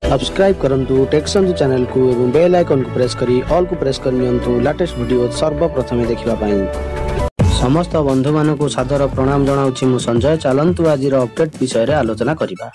Subscribe करंतु taxon channel को एवं बेल आइकन को प्रेस करी ऑल को प्रेस कर नियंतु लेटेस्ट वीडियो सर्वप्रथमे देखिबा पई। समस्त बंधु मानकु सादर प्रणाम जणाउछि मु संजय। चलंतु आजिर अपडेट विषय रे आलोचना करिबा।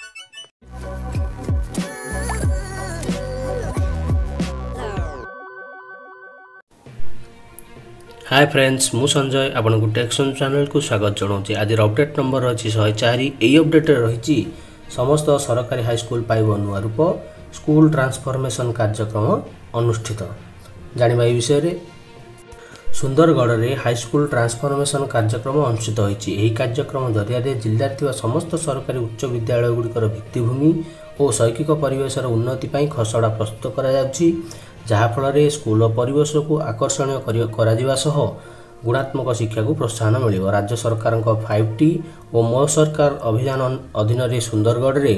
हाय फ्रेंड्स, मु संजय आपनको टेक्सन चैनल को स्वागत जणाउछि। आज अपडेट नंबर अछि 104। एई अपडेट रे रहिछि समस्त सरकारी हाई स्कूल पाइब नुआ रूप स्कूल ट्रांसफॉर्मेशन कार्यक्रम अनुष्ठित। जानिबा ए विषय रे सुंदरगढ़ रे हाई स्कूल ट्रांसफॉर्मेशन कार्यक्रम अनुष्ठित होइछि। एही कार्यक्रम जरिया रे जिल्ला थिबा समस्त सरकारी उच्च विद्यालय गुडिकर भित्तिभूमि और शैक्षिक परिवेशर उन्नति पई खसड़ा प्रस्तुत करा जाउछि, जहा फल रे स्कूल परिवेश को आकर्षणीय करा जिबा सह गुणात्मक शिक्षा को प्रोत्साहन मिलिବ। राज्य सरकार 5T और मो सरकार अभियान अधीन रे सुंदरगढ़ रे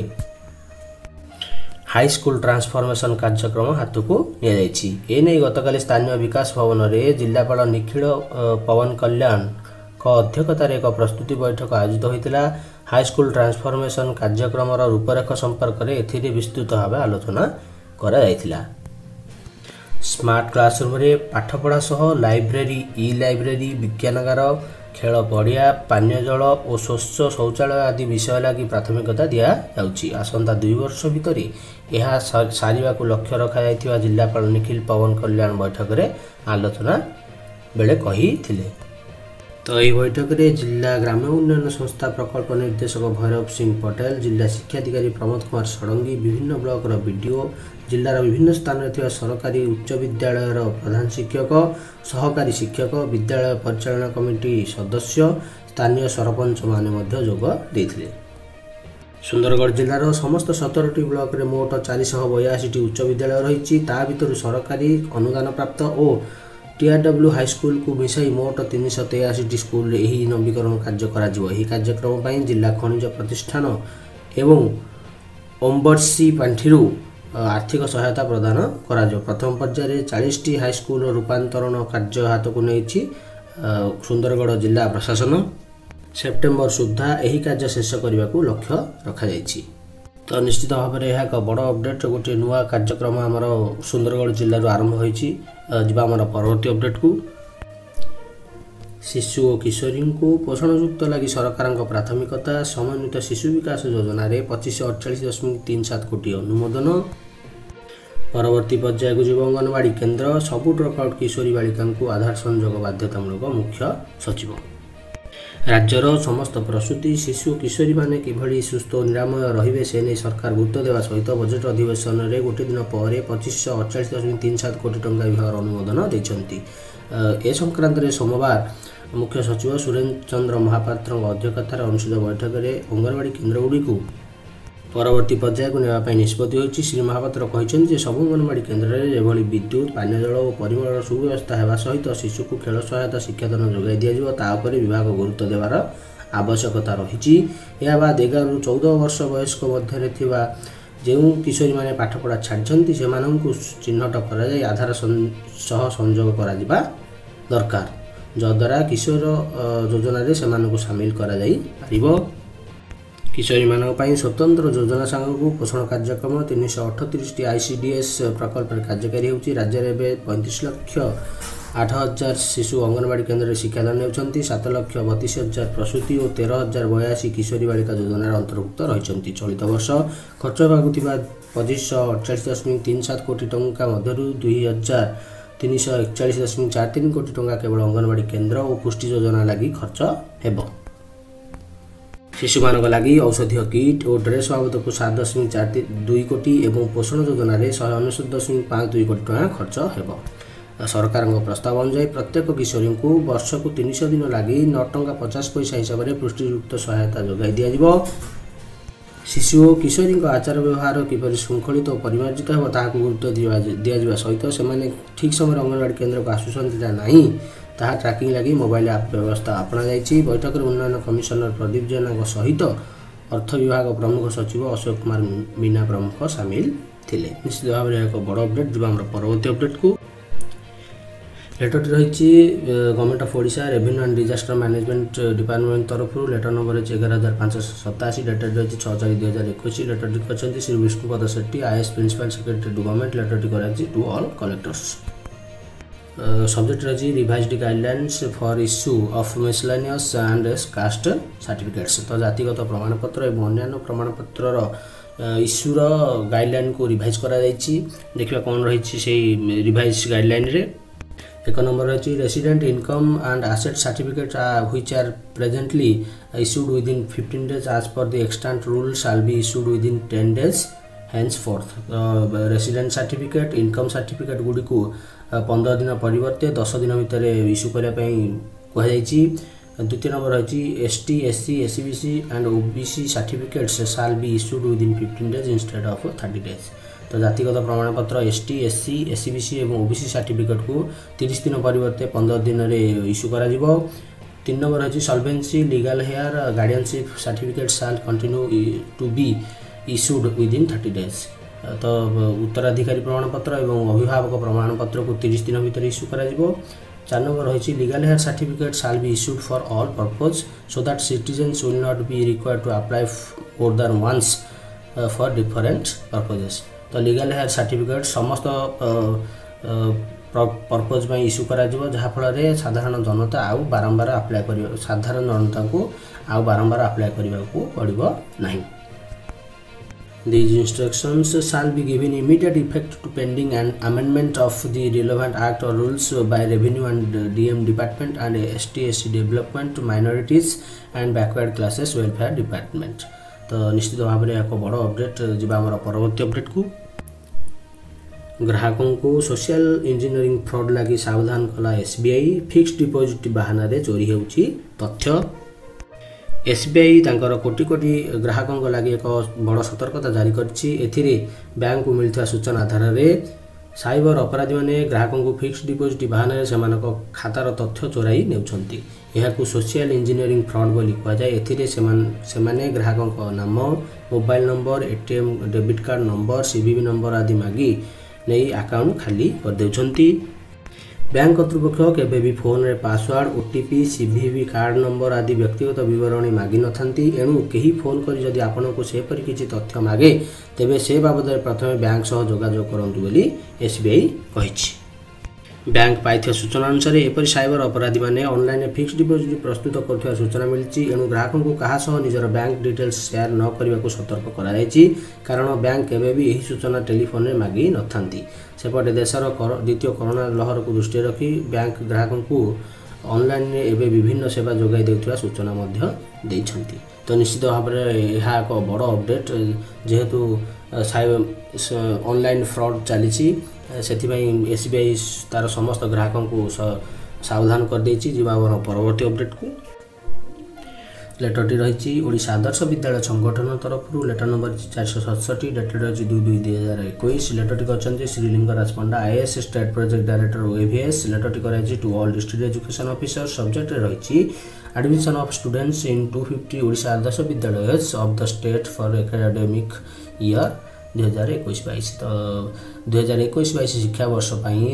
हाई स्कूल ट्रांसफॉर्मेशन कार्यक्रम हाथ को निया जायछि। ए नै गतकाली स्थानीय विकास भवन रे जिल्लापाल निखिल पवन कल्याण को अध्यक्षतार एक प्रस्तुति बैठक आयोजित होइतिला। हाई स्कूल ट्रांसफॉर्मेशन कार्यक्रम रूपरेख संपर्क में एथिरे विस्तृत भाव आलोचना करा जायतिला। स्मार्ट क्लासरूम रे पाठपढ़ा सह लाइब्रेरी, ई लाइब्रेरी, विज्ञानगार, खेल पड़िया, पानीय जल और स्वच्छ शौचालय आदि विषय लगी प्राथमिकता दिया जाउछि। आसंता 2 वर्ष भितर यह सारिबा को लक्ष्य रखा जायतिबा जिल्लापाल निखिल पवन कल्याण बैठक रे आलोचना बेले कहिथिले। तो यह बैठक में जिला ग्राम्य उन्नयन संस्था प्रकल्प निर्देशक भैरव सिंह पटेल, जिला शिक्षाधिकारी प्रमोद कुमार षडंगी, विभिन्न ब्लॉक वीडीओ, जिलार विभिन्न स्थान में सरकारी उच्च विद्यालय प्रधान शिक्षक, सहकारी शिक्षक, विद्यालय परिचालना कमिटी सदस्य, स्थानीय सरपंच माने जोग देथिले। सुंदरगढ़ जिलार समस्त 17टी ब्लॉक रे मोट 482टी उच्च विद्यालय रही। ता भितर सरकारी अनुदान प्राप्त और TRW हाई स्कूल को मिसाई मोट 383 स्कूल यही नवीकरण कार्य कार्यक्रम पर जिला खनिज प्रतिष्ठान एवं ओम्बर्सी पांठिरू आर्थिक सहायता प्रदान करा। प्रथम पर्यायर 40टी हाई स्कूल रूपांतरण कार्य हाथ को नहीं सुंदरगढ़ जिला प्रशासन सेप्टेम्बर सुधा यही कार्य शेष करने को लक्ष्य रखा जायछि। तो निश्चित भाव में यह एक बड़ अपडेट, गोटे नुआ कार्यक्रम आमर सुंदरगढ़ जिलूर आरंभ होइछि। जिबा आमर परवर्ती अपडेट को शिशु और किशोरी को पोषणयुक्त लगी सरकार प्राथमिकता। समन्वित शिशु विकास योजना रे 2548.37 कोटी अनुमोदन। परवर्ती पर्याय को जीव अंगनवाड़ी केन्द्र सबु ड्रपआउट किशोरी बालिका को आधार संयोग बाध्यतामूलक मुख्य सचिव। राज्यर समस्त प्रसूति शिशु और किशोरी माने किभली सुस्थ और निरामय रहिबे से नै सरकार गुरुत्व देवा सहित बजेट अधिवेशन रे गोटे दिन पर 2548.37 कोटी टंका विभाग अनुमोदन दैछंती। ए संक्रांत रे सोमवार मुख्य सचिव सुरेन्द्र चंद्र महापात्र अध्यक्षतार अनुष्ठित बैठक में अंगनवाड़ी केन्द्रगुड़ी को परवर्ती पर्याय को नेवाई निष्पत्ति होइछि। श्री महापात्र कहते सब अंगनवाड़ी केन्द्र में विद्युत, पानीय जल और परिमल सुव्यवस्था होगा सहित शिशु को खेल सहायता शिक्षादान जोगाई दिजापर विभाग गुरुत्व देवार आवश्यकता रही। यह बाद 11 ରୁ 14 वर्ष वयस्क मध्य जो किशोरी माने पाठपढ़ा छाड़ी से चिन्हट कर आधार सह संयोग करा दरकार, जद्वारा किशोर योजना से सामिल करा जाई परिबो। किशोरी मानक स्वतंत्र योजना सांगू पोषण कार्यक्रम 338टी ICDS प्रकल्प कार्यकारी होउछि। राज्य में 35,08,000 शिशु अंगनवाड़ी केन्द्र में शिक्षादान होती। 7,32,000 प्रसूति और 13,082 किशोरी बालिका योजनार अंतर्भुक्त रही। चलित वर्ष खर्च होगा 2548.37 कोटी टंका मध्यरु 2,341.43 कोटी टंका केवल अंगनवाड़ी केन्द्र और पुष्टि योजना लगी खर्च हेबो। शिशु मानक लगी औषधीय किट और ड्रेस बाबद को 7.42 कोटी एवं पोषण योजना रे 199.52 कोटी टंका खर्च हेबो। सरकार प्रस्ताव अनुसार प्रत्येक किशोरी को वर्ष को 300 दिन लगी 9 टंका 50 पैसा हिसाब से पुष्टियुक्त सहायता जोगाई दिया। शिशु और किशोरी आचार व्यवहार किपरि श्रृंखलित और परिमार्जित हो ताकू गुरुत्व दिया सहित से ठीक समय अंगनवाड़ी केन्द्र को आसुंच ना ताहा ट्रैकिंग लगी मोबाइल ऐप व्यवस्था अपना जाइछि। बैठक में उन्नयन कमिशनर प्रदीप जेना सहित अर्थ विभाग प्रमुख सचिव अशोक कुमार मीना प्रमुख सामिल थिले। निश्चित भाव में एक बड़ अपडेट। जब परवर्ती अपडेट को लेटरटी रही government of Odisha revenue and disaster management department तरफ लेटर नंबर 11,587 डेटेड रही 6/4/2021 लेटरटी कर Shri Vishnupada Shetty IAS principal secretary to government लेटरटी कराई टू ऑल कलेक्टर्स। सब्जेक्ट रही revised guidelines for issue of miscellaneous and caste certificates. तो जातिगत प्रमाणपत्र और अन्य प्रमाणपत्र इश्यूर गाइडलाइन को रिवाइज करा देखा कौन रही से रिवाइज गाइडलाइन रे। एक नंबर रही resident income and asset certificate which are presently issued within 15 days as per the extant rule shall be issued within 10 days henceforth। Resident certificate income certificate गुडी को 15 दिन परिवर्ते 10 दिन भितर इश्यू करने कहुई। द्वितीय नंबर रही ST SC SCBC and OBC certificates shall be issued within 15 days instead of 30 days। तो जातिगत प्रमाणपत्र एसटी एससी एससीबीसी और ओबीसी सर्टिफिकेट को 30 दिन परिवर्ते 15 दिन में इश्यू करा जिवो। 3 नंबर रही solvency legal heir guardianship certificate shall continue to be issued within 30 days। तो उत्तराधिकारी प्रमाणपत्र और अभिभावक प्रमाणपत्र को 30 दिन भीतर इश्यू करा जिवो। 4 नंबर रही legal heir certificate shall be issued for all purpose so that citizens will not be required to apply more than once for different purposes. तो लीगल हेयर सर्टिफिकेट समस्त पर्पज में इश्यू करा जहाँफल साधारण जनता आउ बारंबार अप्लाई कर साधारण जनता को आउ बारंबार अप्लाई करने को पड़ो नहीं। These instructions shall be given immediate effect to pending an amendment of the relevant act or rules by Revenue and DM Department and ST/SC Development, Minorities and Backward Classes Welfare Department। तो निश्चित भाव में एक बड़ update जीवा आम परवर्ती update को। ग्राहकों को सोशल इंजीनियरिंग फ्रॉड लगी सावधान कला एसबीआई। फिक्स्ड डिपोजिट बहाना रे चोरी होउची तथ्य। एसबीआई तांकर कोटी कोटी ग्राहकों लगी एक बड़ सतर्कता जारी करछि। एथिरे बैंक को मिलता सूचना आधार में साइबर अपराधी माने ग्राहकों को फिक्स्ड डिपोजिट बहाना से खातार तथ्य चोराई नेउछंती। यहाकू सोशल इंजीनियरिंग फ्रॉड बोली कहुए। एथिरे सेमाने ग्राहकों नाम mobile number ATM debit card number CVV number आदि मागी नहीं अकाउंट खाली कर देउछंती। बैंक कर्तृपक्ष केबे भी फोन रे password OTP CVV card number आदि व्यक्तिगत विवरणी मागी नथांती। एणु केही फोन करी जदि आपनको सेपरि किछि तथ्य मागे तेबे से बाबद प्रथमे बैंक सह जोगाजोग करंतु बोली एसबीआई कहिछि। बैंक पाइथिया सूचना अनुसार एपरि साइबर अपराधी माने ऑनलाइन फिक्स्ड डिपोजिट प्रस्तुत करथिया सूचना मिलछि। एणु ग्राहकों को कहा सह निजर बैंक डिटेल्स शेयर न करबा को सतर्क करा जायछि कारण बैंक केबे भी एही सूचना टेलीफोन रे मागी नथांती। सेपटे देशर द्वितीय कोरोना लहर को दृष्टि रखी बैंक ग्राहकों को ऑनलाइन एवं विभिन्न सेवा जोगाई देउथिबा सूचना मध्य दैछंती। तो निश्चित भाव में यह एक बड़ अपडेट जेहेतु ऑनलाइन फ्रॉड चली एसबीआई तार समस्त ग्राहकों को सावधान कर देछि। जीवा परवर्ती अपडेट को। लेटरटी रही ओडिशा आदर्श विद्यालय संगठन तरफ लेटर नंबर 467 डेटेड रही 2/2/2021 लेटरटी कर Sri Lingaraj Panda IAS state project director OAVS लेटरटी कराई to all district education officer. Subject रही admission of students in 250 Odisha Adarsha Vidyalaya of the state for academic year 2021-22। तो 2021-22 शिक्षा वर्ष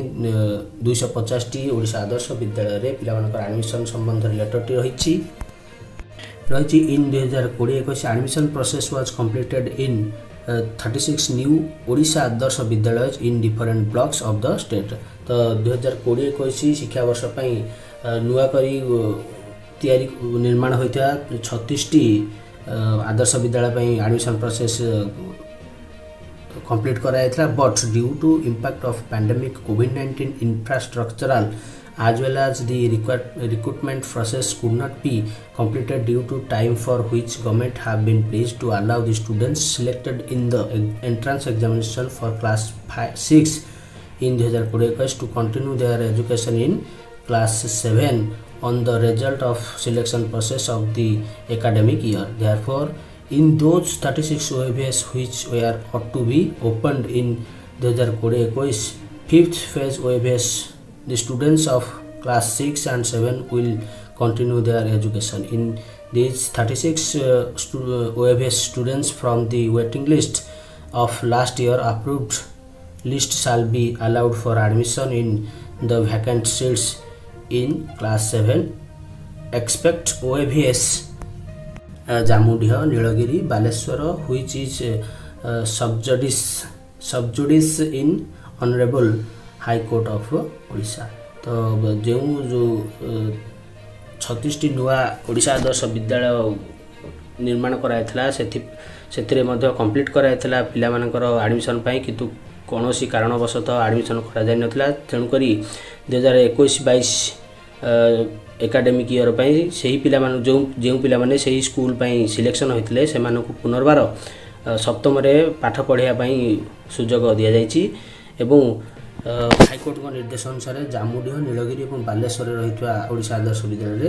250 ओडिशा आदर्श विद्यालय पिलामानकर एडमिशन संबंध लेटरटी रही in 2020-21 admission process was completed in 36 new Odisha Adarsha Vidyalaya in different blocks of the state. तो 2020-21 शिक्षा वर्ष नुआ करी तैयारी निर्माण होता 36टी Adarsha Vidyalaya admission process complete कराया। But due to impact of pandemic कोविड-19 infrastructural as well as the recruitment process could not be completed due to time for which government have been pleased to allow the students selected in the entrance examination for class 6 in 2021 to continue their education in class 7 on the result of selection process of the academic year. Therefore, in those 36 OAVs which were ought to be opened in 2021 fifth phase OAVs, the students of class 6 and 7 will continue their education. In these 36 OAVs students from the waiting list of last year approved list shall be allowed for admission in the vacant seats in class 7 expect OAVS Jamudih Nilgiri Baleshwar which is subjudice in honorable high court of Odisha. तो जो 36टी नुआ ओडिशा आदर्श विद्यालय निर्माण कराइथिला सेथिरे मध्ये complete कराइथिला पिला मानकर admission पाई किंतु कोनोसी कारणवशतः एडमिशन करा जाय नथिला तेणुकरी 2021-22 एकाडेमिक ईयर पाई सही पिला मान जो पिला माने सही स्कूल पाई सिलेक्शन होइथिले से मानको पुनर्बार सप्तम रे पाठ पढ़िया पाई सुजोग दिया जायछि एवं हाईकोर्ट को निर्देश अनुसार जामुडीह नीलगिरी और बालेश्वर रही ओडिशा आदर्श विद्यालय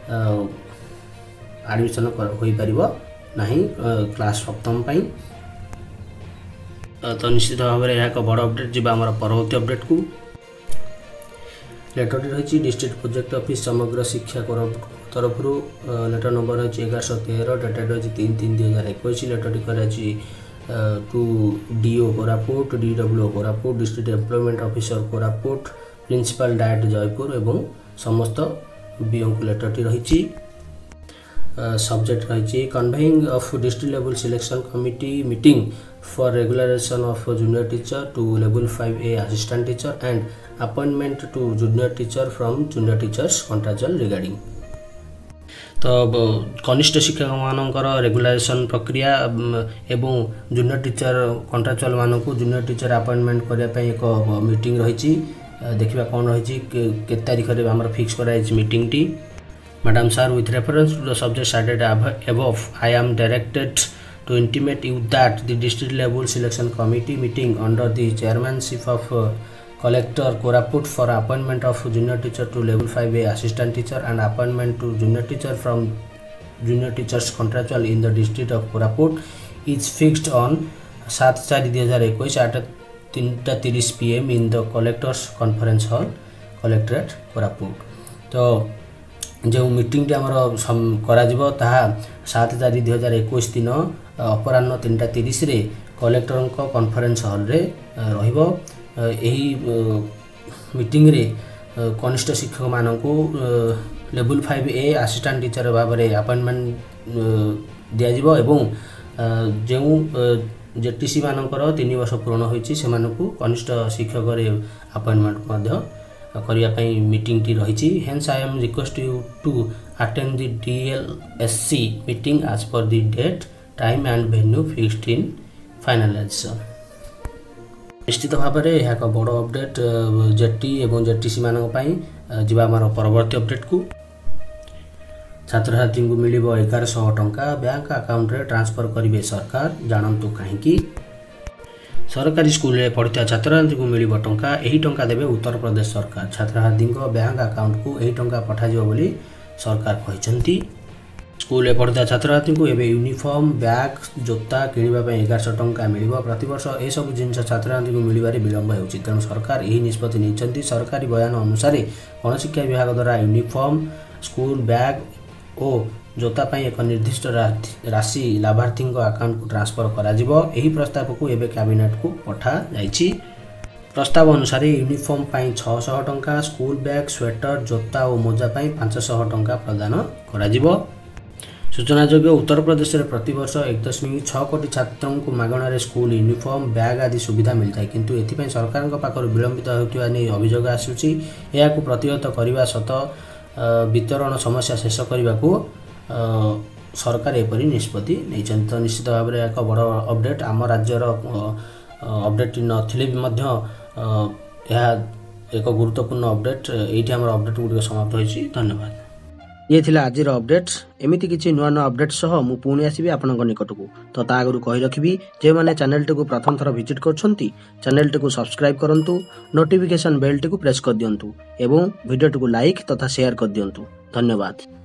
एडमिशन हो पारिबो नाही क्लास सप्तम पाई। तो निश्चित भाव में यह एक बड़ अपडेट जी आम परवर्ती अपडेट को लेटरटी रही डिस्ट्रिक्ट प्रोजेक्ट ऑफिस समग्र शिक्षा तरफ लेटर नंबर रही 1113 डेटेड रही 3/3/2021 लेटरटी कर to DO Koraput DWO Koraput district employment officer Koraput principal DIET Jeypore एवं समस्त बीओ को लेटरटी रही। सब्जेक्ट रही conveying of district level selection committee meeting for regularisation of junior teacher to level 5A assistant teacher and appointment to junior teacher from junior teachers contractual regarding. तो कनिष्ठ शिक्षक मानकर रेगुलाइजेशन प्रक्रिया एवं जूनियर टीचर कॉन्ट्रेक्चुअल मानक junior teacher appointment करने एक meeting रही देखा कौन रही के तारीख में आम फिक्स कराई मीटिंग टी। Madam sir, with reference to the subject cited above, I am directed to intimate you that the district level selection committee meeting under the chairmanship of collector Koraput for appointment of junior teacher to level 5A assistant teacher and appointment to junior teacher from junior teachers contractual in the district of Koraput is fixed on 7/4/2021 at 3:30 PM in the collectors conference hall collectorate Koraput। तो जो meeting आमर करा 7/4/2021 दिन अपराह्न 3:30 रे collector conference hall रे रहिबो। एही मीटिंग रे कनिष्ठ शिक्षक मानकू लेवल 5A असिस्टेंट टीचर भाव में अपॉइंटमेंट दिया जिवो एवं जो जेटीसी मानकर 3 वर्ष पूर्ण होइछि से मानकू कनिष्ठ शिक्षक रे अपॉइंटमेंट मध्य करने मीटिंग टी रही। Hence I am request you to attend the DLSC meeting as per the date time and venue fixed in finalisation. निश्चित भाव में यह एक बड़ अपडेट जेटी एवं जेटीसी मानक जीवा आम परवर्ती अपडेट को छात्र छात्री को मिल 1100 टंका बैंक अकाउंट रे ट्रांसफर करेंगे सरकार जानतु कहीं। सरकारी स्कूल में पढ़ता छात्र छात्री को मिल टंका यही टंका देवे उत्तर प्रदेश सरकार छात्र छात्री बैंक अकाउंट को यही टंका पठाଯିବ बोली सरकार कहते। स्कूल में पढ़ता छात्र छात्री को एवं यूनिफॉर्म बैग जोता किणवा 1100 टंका मिल प्रतिवर्ष यह सब जिनस छात्र छात्री को मिलवे विलंब हो तेणु सरकार यही निष्पत्ति नहीं। सरकारी बयान अनुसार गणशिक्षा विभाग द्वारा यूनिफॉर्म स्कूल बैग और जोता एक निर्दिष्ट राशि लाभार्थी अकाउंट को ट्रांसफर करा यही प्रस्ताव को एवं कैबिनेट को पठा जाइछि। प्रस्ताव अनुसार यूनिफॉर्म 600 टंका स्कूल बैग स्वेटर जोता और मोजा 500 टंका प्रदान करा सूचनायोग्य उत्तर प्रदेश में प्रतिवर्ष 1.6 कोटी छात्रों को मागणार स्कूल यूनिफॉर्म बैग आदि सुविधा मिलता है किंतु एथिपाई सरकार पाखर विलंबित होता नहीं अभियोग आसूची। यह प्रतिहत करने सत वितरण समस्या शेष करने को सरकार एपरी निष्पत्ति नहीं। तो निश्चित भाव में एक बड़ अपडेट आम राज्यर अपडेट नथिले भी मध्य यह एक गुरुत्वपूर्ण अपडेट ये आम अपडेट गुड़िक समाप्त होइछि। धन्यवाद। ये थिला आजिर अपडेट एमिति किछि नुआ नुआ अपडेट सह मु पुणी आसीबी आपनक निकट को। तो ता आगु कहि रखिबी जे माने चैनल टी को प्रथम थर विजिट करछंती चैनल टी को सब्सक्राइब करंतु नोटिफिकेशन बेल टी को प्रेस कर दियंतु एवं वीडियो टी को लाइक तथा शेयर कर दियंतु। धन्यवाद।